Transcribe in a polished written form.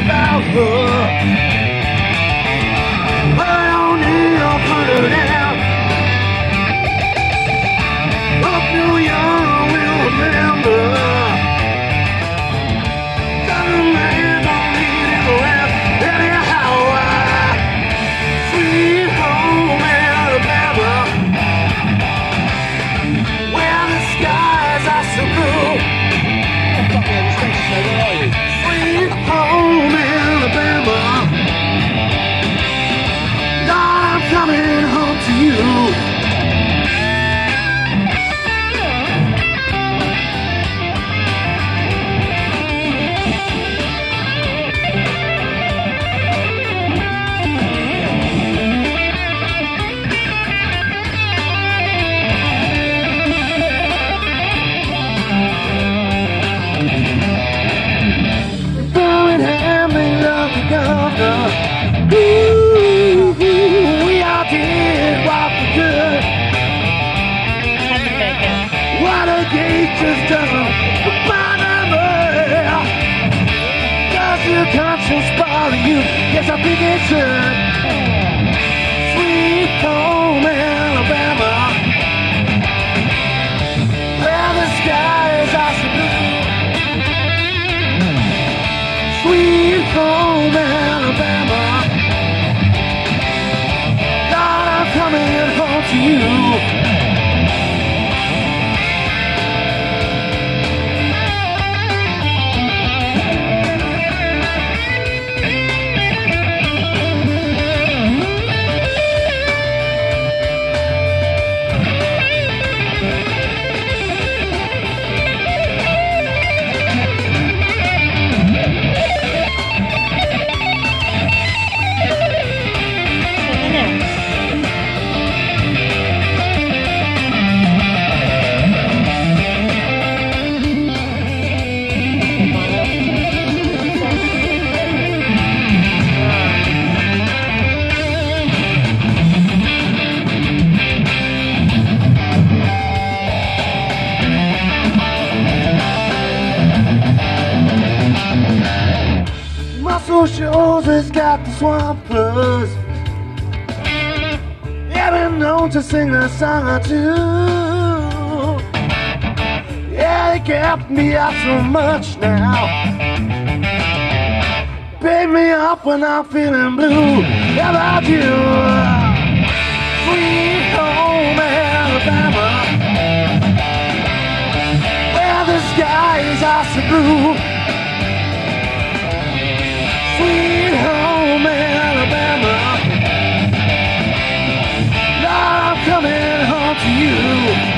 about her. I don't need to put her down. Up New Young will remember. Doesn't man don't need it around. Anyhow, sweet home Alabama, where the skies are so blue. Sweet home Alabama, I'm coming home to you. Birmingham, they love the governor. Ooh, we all did what we could. Watergate just doesn't bother me. Does your conscience bother you? Yes, I think it should. Sweet home Alabama, where the skies are so blue. Sweet home Alabama, God, I'm coming home to you. Muscle Shoals has got the swamp blues. Yeah, been known to sing a song or two. Yeah, they kept me out so much now. Pick me up when I'm feeling blue. How about you? Sweet home Alabama, where the skies are so blue. Sweet home Alabama, now I'm coming home to you.